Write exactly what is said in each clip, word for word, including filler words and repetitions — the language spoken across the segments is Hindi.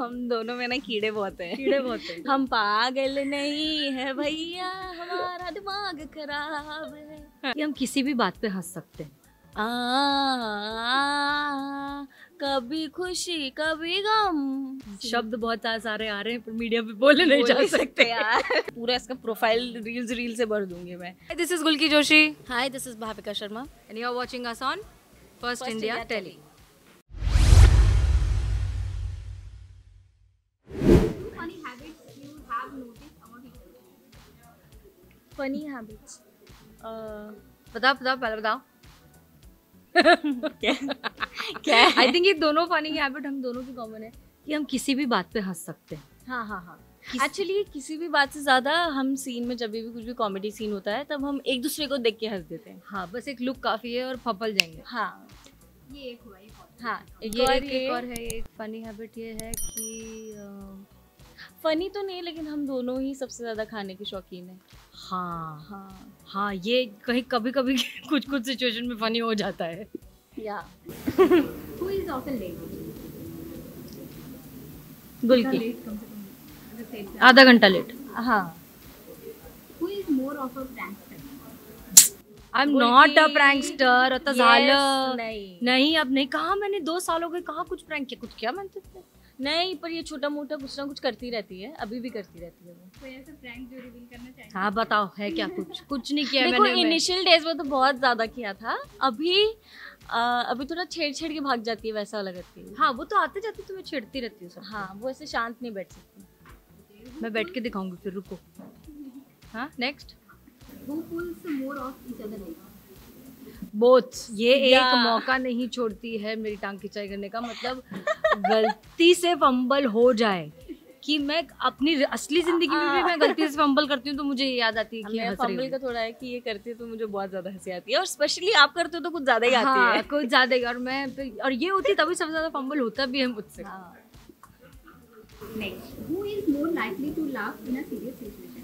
हम दोनों में ना कीड़े बहुत हैं। कीड़े बहुत हैं। हम पागल नहीं है भैया, हमारा दिमाग खराब है। कि हम किसी भी बात पे हंस सकते हैं। आ, आ, कभी खुशी कभी गम। शब्द बहुत सारे आ रहे हैं पर मीडिया पे बोले नहीं जा सकते यार। पूरा इसका प्रोफाइल रील्स रील से भर दूंगी मैं। This is Gulki Joshi hi, this is Bhavika Sharma and you are watching us on First India Tele. Funny habits बताओ बताओ पहले बताओ। क्या क्या आई थिंक ये दोनों फनी हैबिट हम दोनों की कॉमन है कि हम किसी भी बात पे हंस सकते हैं। हाँ हाँ हाँ एक्चुअली किसी भी बात से ज्यादा हम सीन में जब भी कुछ भी कॉमेडी सीन होता है तब हम एक दूसरे को देख के हंस देते हैं। हाँ बस एक लुक काफी है और फपल जाएंगे। हाँ ये एक हुआ एक और। हाँ एक ये और एक, ये एक और है। एक फनी हैबिट ये है कि फनी तो नहीं लेकिन हम दोनों ही सबसे ज्यादा खाने के शौकीन हैं। हाँ हाँ हाँ ये कहीं कभी कभी कुछ कुछ सिचुएशन में फनी हो जाता है। या Who is often late? गुल्की Late कम से कम अगर say आधा घंटा लेट। हाँ Who is more of a prankster? I am not a prankster. आता झालं Yes, नहीं नहीं अब नहीं कहा मैंने दो साल हो गए कहाँ कुछ प्रैंक किया कुछ किया मैंने तुझसे? नहीं पर ये छोटा मोटा कुछ ना कुछ करती रहती है, अभी भी करती रहती है वो। कोई ऐसा prank जो reveal करना चाहिए? हाँ बताओ है क्या कुछ कुछ नहीं किया देखो मैंने। इनिशियल डेज में तो बहुत ज्यादा किया था, अभी आ, अभी थोड़ा छेड़ छेड़ के भाग जाती है वैसा वाला करती है। हाँ वो तो आते जाते तुम्हें छेड़ती रहती हूँ सब। हाँ वो ऐसे शांत नहीं बैठ सकती। मैं बैठ के दिखाऊंगी फिर रुको। हाँ next. Who pulls more of each other leg? Both ये एक या- मौका नहीं छोड़ती है मेरी टांग खिंचाई करने का। मतलब गलती से फंबल हो जाए कि मैं अपनी असली जिंदगी में भी मैं गलती से फंबल करती हूँ तो मुझे ये याद आती है कि मैं हंस रही फंबल हूँ। का थोड़ा है कि ये करती है तो मुझे बहुत ज्यादा हंसी आती है और स्पेशली आप करते हो तो कुछ ज्यादा ही आती हाँ, है। कुछ ज्यादा ही। और मैं और ये होती तभी सबसे ज्यादा फंबल होता भी है मुझसे। हाँ। Next. Who is more likely to laugh in a serious situation?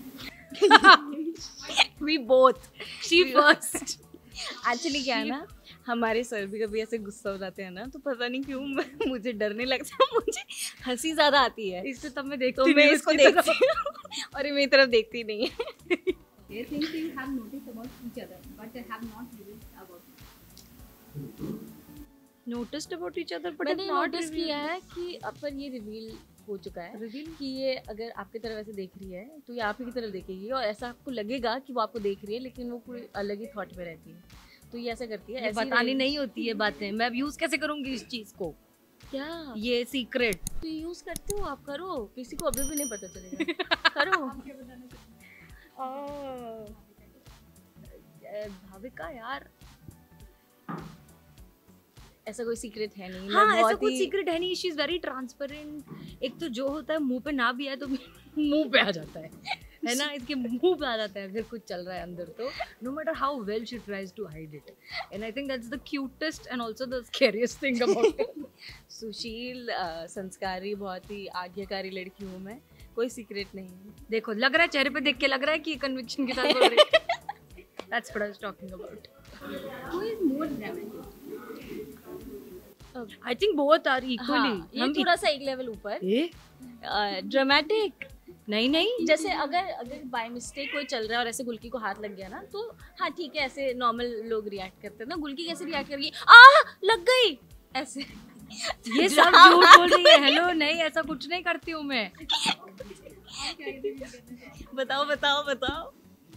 We both. She first. Actually क्या है ना, हमारे सर भी कभी ऐसे गुस्सा हो जाते हैं ना तो पता नहीं क्यों मैं- मुझे डर नहीं लगता, मुझे हंसी ज्यादा आती है इससे तब मैं देखती तो नहीं मैं हूँ इसको उसकी तरफ। देखती हूँ और ये मेरी तरफ देखती नहीं है। There are things you have noticed about each other, but they have not revealed about you. Noticed about each other, but मैंने it's not नोटिस revealed. किया है कि अब पर ये रिवील हो चुका है Reveal? कि ये अगर आपकी तरफ ऐसे देख रही है तो ये आप ही की तरफ देखेगी और ऐसा आपको लगेगा कि वो आपको देख रही है लेकिन वो पूरी अलग ही थॉट में रहती है। तो ये ऐसा करती है, ये ऐसे ही बतानी रहेगी। नहीं होती है बातें। मैं यूज कैसे करूंगी इस चीज को? क्या ये सीक्रेट। तो यूज करते हो आप, करो, किसी को अभी भी नहीं पता चलेगा। करो। ए, भाविका यार ऐसा कोई सीक्रेट है नहीं। हाँ मैं ऐसा बहुत कुछ ही- सीक्रेट है नहीं। She is very transparent. एक तो जो होता है मुंह पे ना भी आए तो मुंह पे आ जाता है है ना, इसके मुंह पे आ जाता है फिर कुछ चल रहा है अंदर तो no matter how well she tries to hide it. And I think that's the cutest and also the scariest thing about it. सुशील, अ, संस्कारी, बहुत ही आज्ञाकारी लड़की हूँ मैं, कोई सीक्रेट नहीं है। देखो लग रहा है चेहरे पे देख के लग रहा है कि कन्विक्शन के साथ बोल रही है। That's what I was talking about. Who is more dramatic? I think both are equally. हाँ, ये थोड़ा सा एक लेवल ऊपर ए ड्रामेटिक। नहीं नहीं जैसे अगर अगर बाय मिस्टेक कोई चल रहा है और ऐसे गुल्की को हाथ लग गया ना तो हाँ ठीक है, ऐसे नॉर्मल लोग रिएक्ट करते हैं ना, गुल्की कैसे रिएक्ट करेगी, आ लग गई ऐसे। ये सब झूठ बोल रही है। हेलो नहीं ऐसा कुछ नहीं करती हूँ मैं। बताओ बताओ बताओ।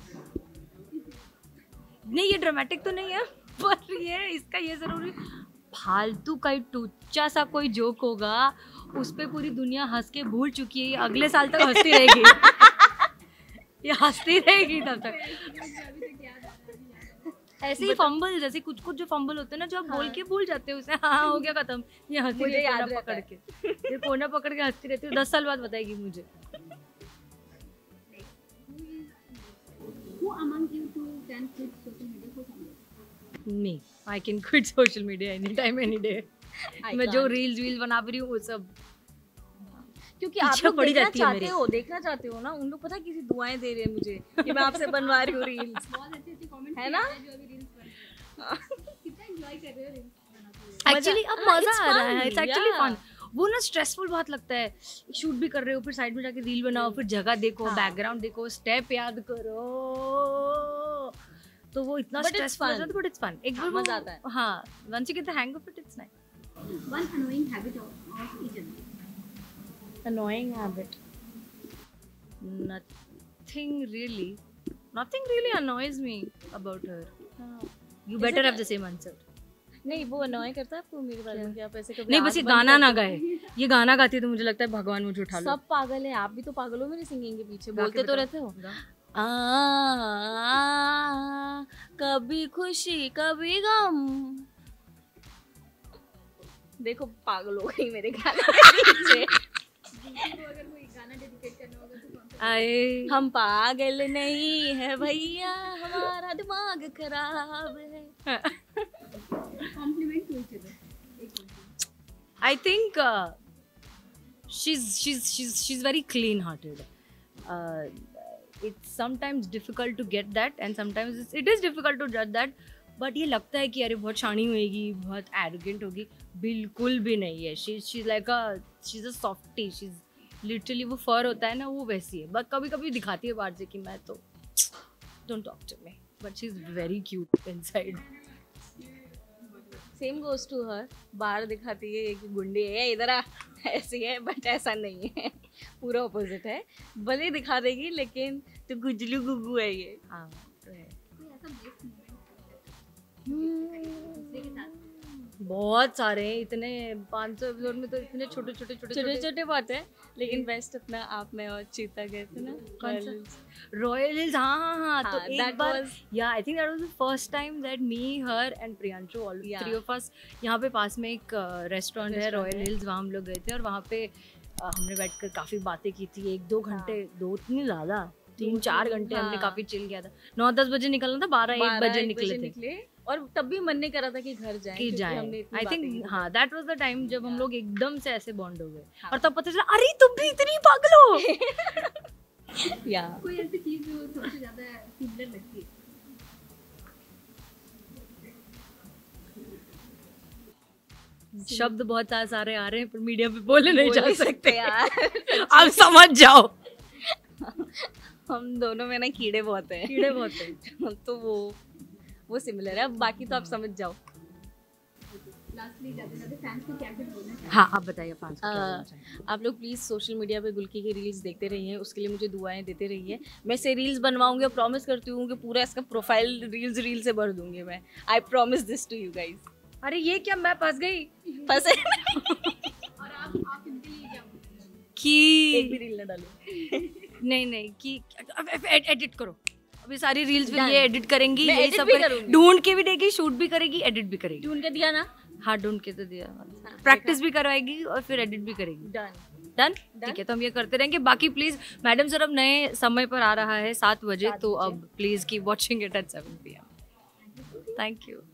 नहीं ये ड्रामेटिक तो नहीं है पर ये इसका ये जरूरी फालतू का ही टुच्चा सा कोई जोक होगा उस पे पूरी दुनिया हंस के भूल चुकी है। ये अगले साल तक हंसती रहेगी। ये हंसती रहेगी तब तक। ऐसे ही फंबल, जैसे कुछ कुछ जो फंबल होते हैं ना जो आप बोल के भूल जाते हो उसे हाँ हो गया खत्म। ये हंसती मुझे रही याद कोना रहता पकड़ है। के। ये कोना पकड़ के हंसती रहती है। दस साल बाद बताएगी मुझे। Who among you two can quit social media for some days? Me I can quit social media any time any day. I मैं जो can't. रील्स वील बना रही हूँ वो सब क्योंकि आप पीछे लोग पड़ी देखना जाती है चाहते मेरी। हो देखना चाहते हो ना, उन लोग पता है किसी दुआएं दे रहे हैं मुझे कि मैं आपसे बनवा रही हूँ रील्स। बहुत अच्छी अच्छी कमेंट है ना? जो अभी रील्स बन रहे हैं। कितना एंजॉय कर रहे हो रील्स बनाते हुए? एक्चुअली अब हाँ, मजा it's आ रहा है। fun, it's actually yeah. Fun. वो ना स्ट्रेसफुल बहुत लगता है, शूट भी कर रहे हो फिर साइड में जाके रील बनाओ फिर जगह देखो हाँ. बैकग्राउंड देखो स्टेप याद करो, तो वो इतना But it's स्ट्रेसफुल हो fun. जाता है, बट इट्स फन, एक हाँ, बार वो- मजा आता है. हाँ, once you get the hang of it it's nice. One annoying habit of, of each other. Annoying habit. Nothing really, nothing really annoys me about her. हाँ. You Is better it have a- the same answer. नहीं वो annoy करता है आपको मेरे बारे में कि आप ऐसे कभी नहीं आँख बस ये बंद गाना ना करके- गाए, ये गाना गाती है तो मुझे लगता है भगवान मुझे उठा लो. सब पागल है, आप भी तो पागल हो मेरे सिंगिंग के पीछे, गा के बोलते तो बताओ. रहते हो. गा. आ, कभी खुशी कभी गम. देखो पागल हो गई मेरे गाने के पीछे. को अगर कोई गाना डेडिकेट करना होगा तो कौन सा? आए हम पागल नहीं है भैया, हमारा दिमाग खराब है. Compliment to each other. एक compliment. I think uh, she's she's she's she's very clean-hearted. Uh, it's sometimes difficult to get that, and sometimes it's, it is difficult to judge that. But ये लगता है कि अरे बहुत शानी होगी, बहुत arrogant होगी, बिल्कुल भी नहीं है. She she's like a she's a softie. She's literally वो fur होता है ना वो वैसी है. बट कभी कभी दिखाती है बाहर से कि मैं तो don't talk to me. But she's very cute inside. Same goes to her. बाहर दिखाती है कि गुंडी है इधर आ, ऐसी है, बट ऐसा नहीं है, पूरा ऑपोजिट है. भले दिखा देगी लेकिन तो गुजलू गुगू है ये. हाँ तो है. कोई ऐसा बेस्ट मोमेंट दूसरे के साथ? बहुत सारे हैं, इतने पाँच सौ एपिसोड में तो इतने छोटे छोटे छोटे छोटे छोटे बात है लेकिन बेस्ट अपना आप में और चीता गए थे ना. कौन सा? Royal Hills. हाँ हाँ हाँ तो हाँ, एक that बार was- या I think that was the first time that me her and Priyanshu all Yeah. Three of us यहाँ पे पास में एक रेस्टोरेंट है Restaurant रॉयल है. हिल्स, वहाँ हम लोग गए थे और वहाँ पे uh, हमने बैठकर काफी बातें की थी. एक दो घंटे, दो इतनी ज्यादा तीन दो चार तीन, घंटे हमने हाँ. काफी चिल किया था. नौ दस बजे निकलना था, बारह एक बारह बजे एक निकले थे निकले और तब भी मन नहीं कर रहा था कि घर जाएं कि क्योंकि जाए. हमने इतनी आई बातें की थिंक थी. हाँ दैट वाज द टाइम जब हम Yeah. लोग एकदम से ऐसे बॉन्ड हो गए. हाँ. और तब पता चला अरे तुम भी इतनी पागल हो. या कोई ऐसी चीज जो सबसे ज्यादा सिमिलर लगती है? शब्द बहुत सारे आ रहे हैं पर मीडिया पे बोले नहीं जा बोल सकते यार. आप समझ जाओ. हम दोनों में ना कीड़े बहुत हैं. कीड़े बहुत हैं. तो वो वो सिमिलर है. अब बाकी तो आप समझ जाओ. लास्टली जाते जाते फैंस को क्या कुछ बोलना चाहिए? हाँ आप बताइए पाँच को क्या आ, बोलना चाहिए? आप लोग प्लीज़ सोशल मीडिया पे गुल्की की रील्स देखते रहिए, उसके लिए मुझे दुआएं देते रहिए. मैं से रील्स बनवाऊंगी और प्रॉमिस करती हूँ कि पूरा इसका प्रोफाइल रील्स रील से भर दूंगी मैं. I promise this to you guys. अरे ये क्या मैं फंस गई फंसे और आप आप इनके लिए क्या बोलोगे? एक भी कि रील ना डालो. नहीं नहीं कि एडिट करो. अभी सारी रील्स Done. ये एडिट करेंगी, मैं ये edit सब भी करे- करूंगी. ढूंढ के भी देगी, शूट भी करेगी, एडिट भी करेगी. ढूंढ के दिया ना. हाँ ढूंढ के तो दिया. प्रैक्टिस भी करवाएगी और फिर एडिट भी करेगी. डन. डन. ठीक है तो हम ये करते रहेंगे. बाकी प्लीज मैडम सर अब नए समय पर आ रहा है सात बजे, सात तो बजे. अब please keep watching it at seven P M. Thank you.